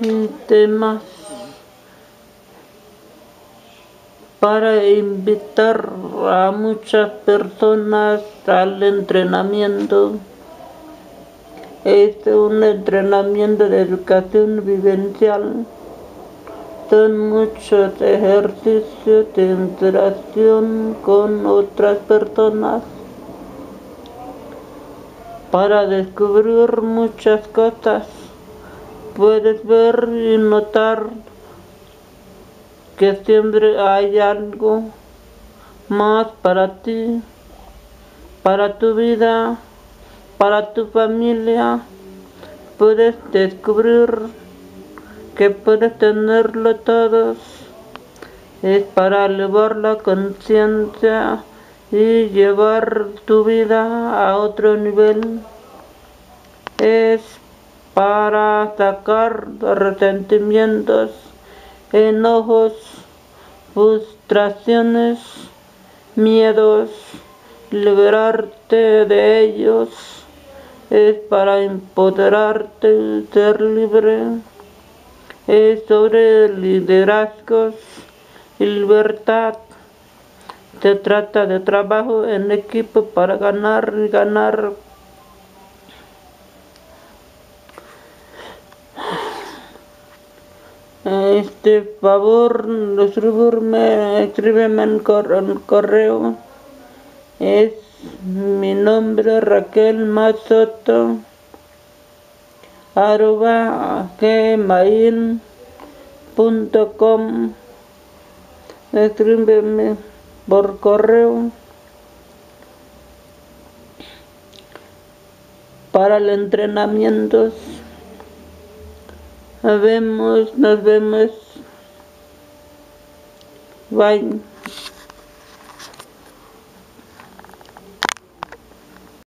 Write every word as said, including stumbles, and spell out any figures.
y temas para invitar a muchas personas al entrenamiento. Es un entrenamiento de educación vivencial. Son muchos ejercicios de interacción con otras personas para descubrir muchas cosas. Puedes ver y notar que siempre hay algo más para ti, para tu vida, para tu familia. Puedes descubrir que puedes tenerlo todos. Es para elevar la conciencia y llevar tu vida a otro nivel. Es para sacar resentimientos, enojos, frustraciones, miedos, liberarte de ellos. Es para empoderarte, ser libre. Es sobre liderazgos y libertad. Se trata de trabajo en equipo para ganar y ganar. Este favor, escríbeme, escríbeme en correo. Es mi nombre Raquel Mazoto arroba gmail punto com. Escríbeme por correo para el entrenamiento. Nos vemos, nos vemos. Bye.